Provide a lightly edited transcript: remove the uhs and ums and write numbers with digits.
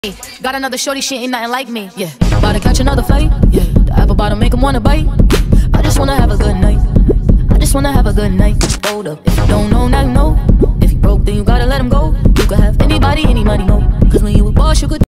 Got another shorty, she ain't nothing like me. Yeah, about to catch another fight. Yeah, the apple bottom make him wanna bite. I just wanna have a good night. I just wanna have a good night. Hold up, if you don't know, now you know. If you broke, then you gotta let him go. You could have anybody, any money, no. Cause when you a boss, you could